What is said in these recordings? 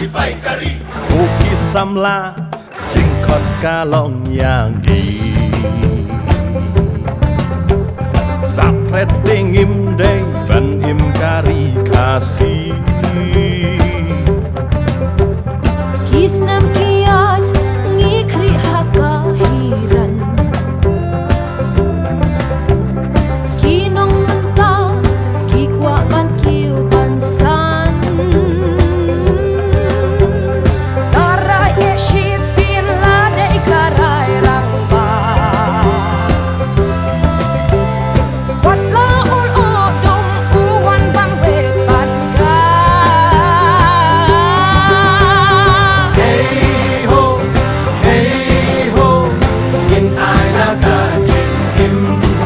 cipai kari Bukit Samla Jengkot Kalong yang di Sapret dingim day ban im kari kasih Kisnam kian ngikri hakahiran Kinong mentah kikwa ban kiu bansan Karai yeshi sin ladai karai rangba Watla ul odom uwan bang wet banda Hey ho, ngin ai la ka jing him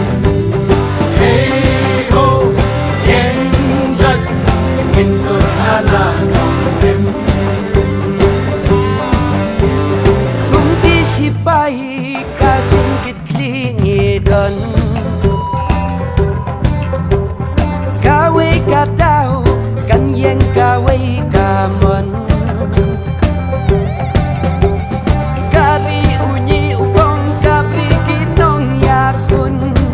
Hey ho, yen jat, ngin tur hala nong him Kung di sipai ka jengkit klingi don Gawe ka tau kan yang gawe ka mon Kari unyi upong kabri kinong yakun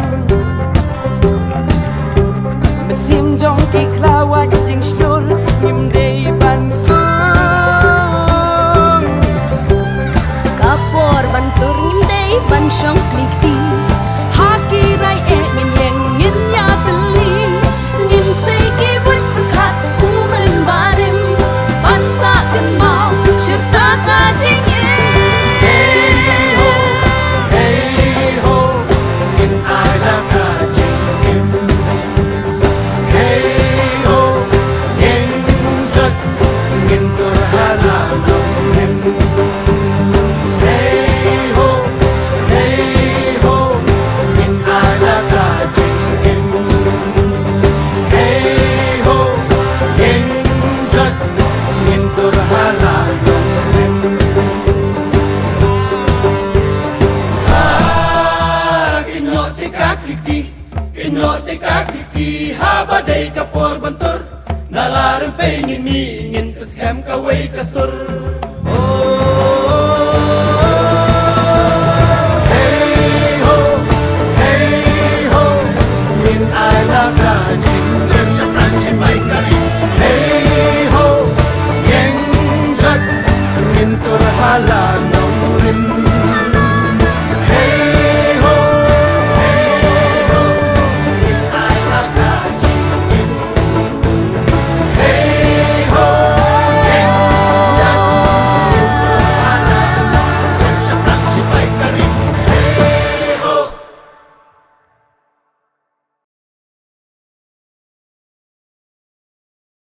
Mesim jong ki klawa jing shlur ngim dei ban kung Kapor bantur ngimdei ban syong klikti Haki rai ngin yang ngin ya teli Ngin say ki buat berkat umen barim Bansa kenmau syirta kajing Hey ho, ngin ai la ka jing him Hey ho, yen jat, ngin tur hala nong him Hey ho, ngin ai la ka jing him Hey ho, yen jat, ngin tur hala nong him Kinyot tika kiki haba day kapor bantur Nalarin pengin ngin keskem kaway kasur Hey ho, ngin ay laka jing lir syapran sipay kari Hey ho, yen jat, ngin tur hala